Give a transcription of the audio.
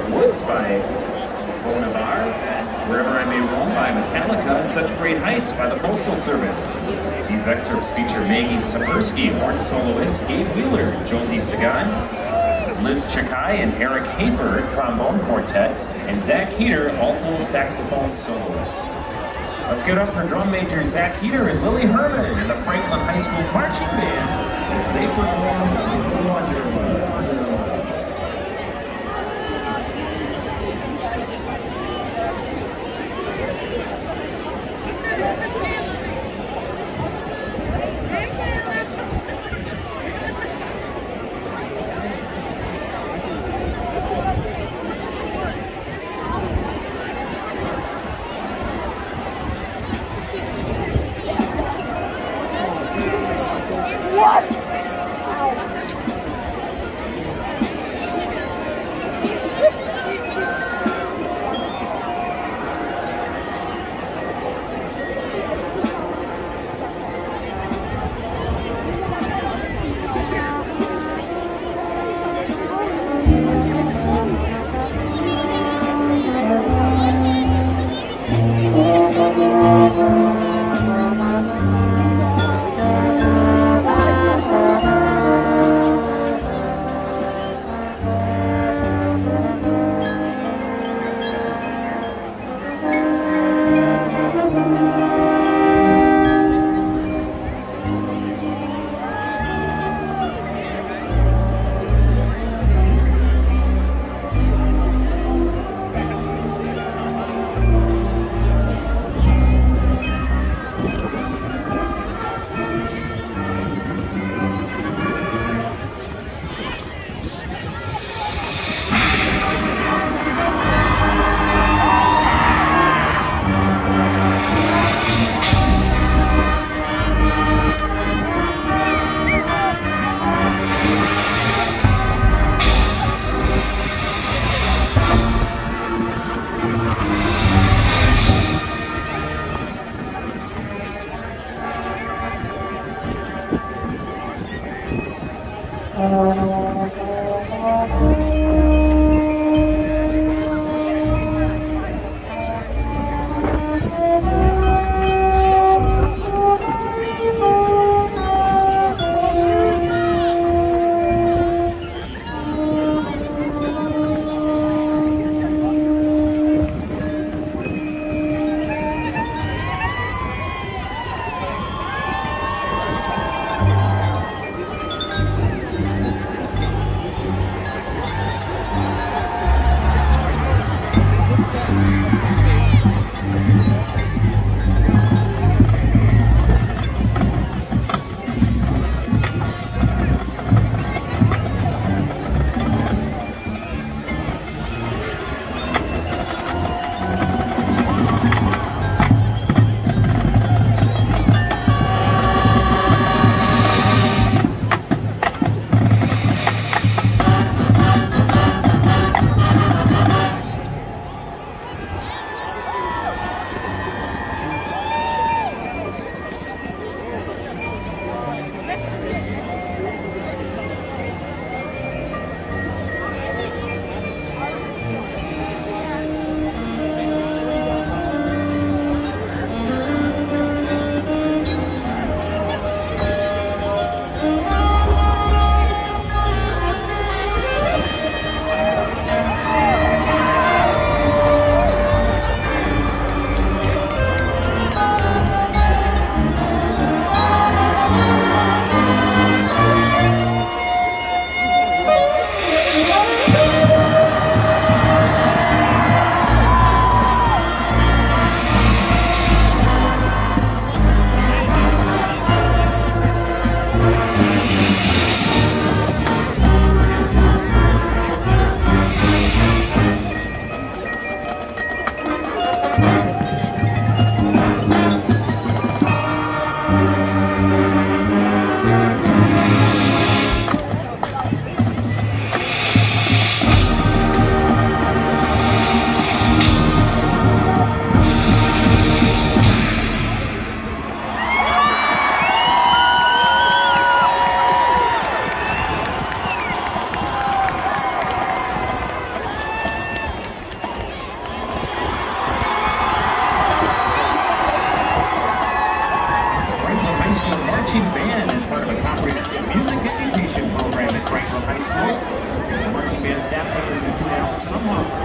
Woods by Bon Iver, Wherever I May Roam by Metallica, and Such Great Heights by the Postal Service. These excerpts feature Maggie Sapersky, horn soloist, Gabe Wheeler, Josie Sagan, Liz Chakai and Eric Hafer, trombone quartet, and Zach Heater, alto saxophone soloist. Let's get up for drum major Zach Heater and Lily Herman and the Franklin High School Marching Band as they perform Wanderlust. What? marching band is part of a comprehensive music education program at Franklin High School. The marching band staff members include Al Sonhoff,